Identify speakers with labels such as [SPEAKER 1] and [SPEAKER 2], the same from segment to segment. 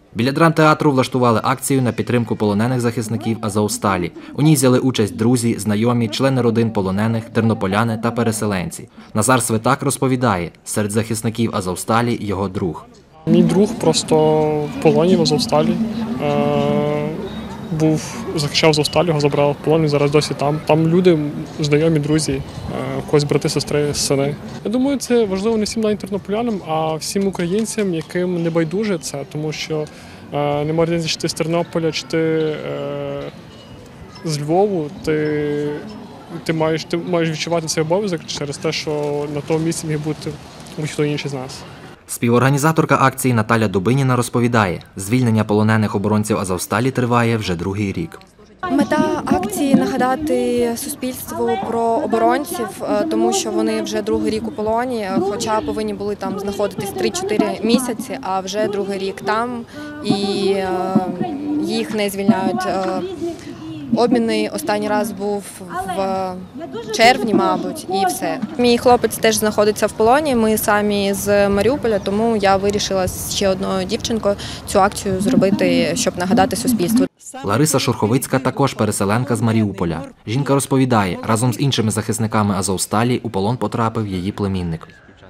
[SPEAKER 1] Біля драмтеатру влаштували акцію на підтримку полонених захисників Азовсталі. У ній взяли участь друзі, знайомі, члени родин полонених, тернополяни та переселенці. Назар Свитак розповідає, серед захисників Азовсталі його друг.
[SPEAKER 2] Мій друг просто в полоні в Азовсталі. Захищав Азовсталь, його забрали в полон, і зараз досі там. Там люди, знайомі, друзі, у когось брати, сестри, сини. Я думаю, це важливо не всім навіть тернополянам, а всім українцям, яким не байдуже це, тому що немає різниці, чи ти з Тернополя, чи ти з Львову, ти маєш відчувати цей обов'язок через те, що на тому місці міг бути будь-хто інший з нас.
[SPEAKER 1] Співорганізаторка акції Наталя Дубиніна розповідає, звільнення полонених оборонців Азовсталі триває вже другий рік.
[SPEAKER 3] Мета акції – нагадати суспільству про оборонців, тому що вони вже другий рік у полоні, хоча повинні були там знаходитись 3-4 місяці, а вже другий рік там, і їх не звільняють. Обмінний останній раз був в червні, мабуть, і все. Мій хлопець теж знаходиться в полоні, ми самі з Маріуполя, тому я вирішила з ще одною дівчинкою цю акцію зробити, щоб нагадати суспільству.
[SPEAKER 1] Лариса Шурховицька також переселенка з Маріуполя. Жінка розповідає, разом з іншими захисниками Азовсталі у полон потрапив її племінник.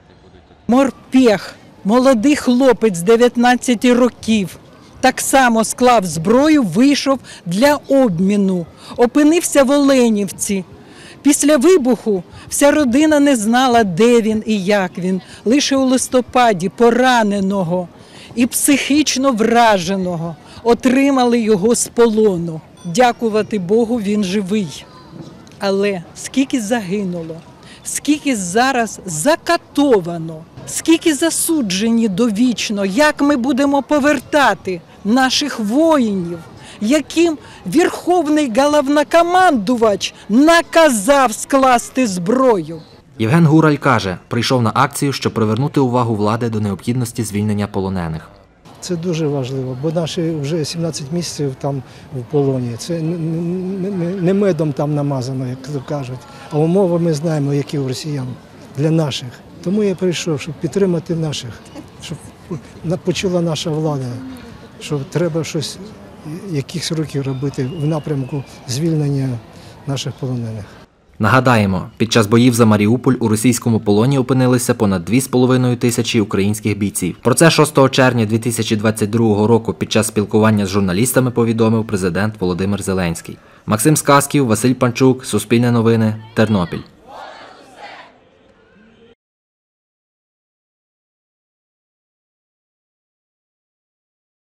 [SPEAKER 4] Морпех, молодий хлопець 19 років. Так само склав зброю, вийшов для обміну. Опинився в Оленівці. Після вибуху вся родина не знала, де він і як він. Лише у листопаді пораненого і психічно враженого отримали його з полону. Дякувати Богу, він живий. Але скільки загинуло, скільки зараз закатовано, скільки засуджені довічно, як ми будемо повертати наших воїнів, яким Верховний Головнокомандувач наказав скласти зброю.
[SPEAKER 1] Євген Гураль каже, прийшов на акцію, щоб привернути увагу влади до необхідності звільнення полонених.
[SPEAKER 5] Це дуже важливо, бо наші вже 17 місяців там в полоні. Це не медом там намазано, як то кажуть, а умови ми знаємо, які у росіян для наших. Тому я прийшов, щоб підтримати наших, щоб почула наша влада, що треба щось, якихось років робити в напрямку звільнення наших полонених.
[SPEAKER 1] Нагадаємо, під час боїв за Маріуполь у російському полоні опинилися понад 2,5 тисячі українських бійців. Про це 6 червня 2022 року під час спілкування з журналістами повідомив президент Володимир Зеленський. Максим Сказків, Василь Панчук, Суспільне новини, Тернопіль.